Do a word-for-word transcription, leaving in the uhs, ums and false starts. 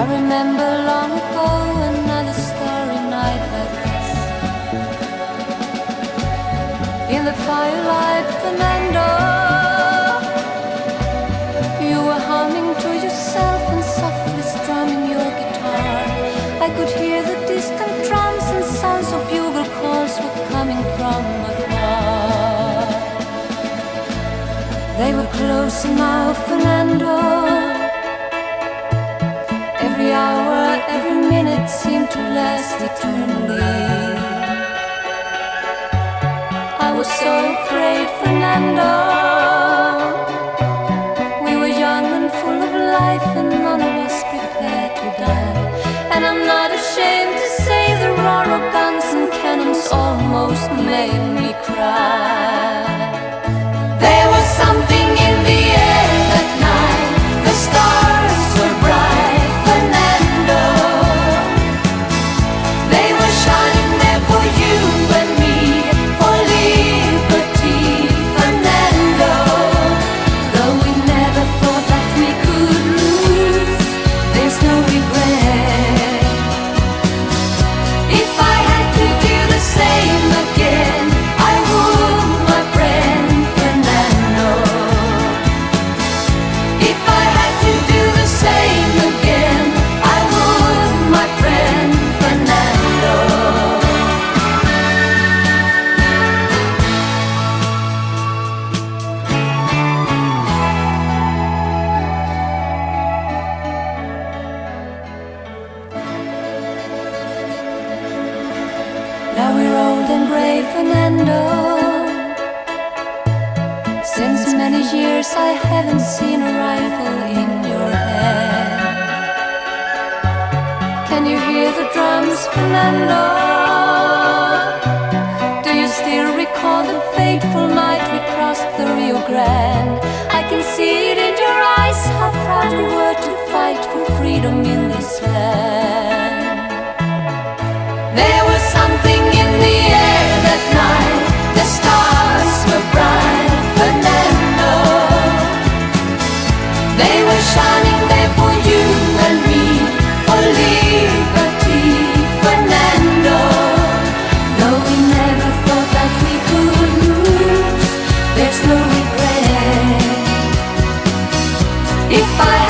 I remember long ago another starry night like this. In the firelight, Fernando, you were humming to yourself and softly strumming your guitar. I could hear the distant drums and sounds of bugle calls were coming from afar. They were close now, Fernando. Every hour, every minute seemed to last eternally. I was so afraid, Fernando. We were young and full of life, and none of us prepared to die. And I'm not ashamed to say the roar of guns and cannons almost made me cry. There was something in the air that night. The stars were bright, Fernando. They were shining there for you and me, for liberty, Fernando. Though we never thought that we could lose, there's no regret. If I had to do the same again, I would, my friend Fernando. If I had to do the same again, I would, my friend Fernando. Now we're old and gray, Fernando. Since many years I haven't seen a rifle in your hand. Can you hear the drums, Fernando? Do you still recall the fateful night we crossed the Rio Grande? I can see it in your eyes, how proud you were to fight for freedom in this land. There was something in the air that night. The stars were bright, Fernando. They were shining there for you and me, for liberty, Fernando. Though we never thought that we could lose, there's no regret. If I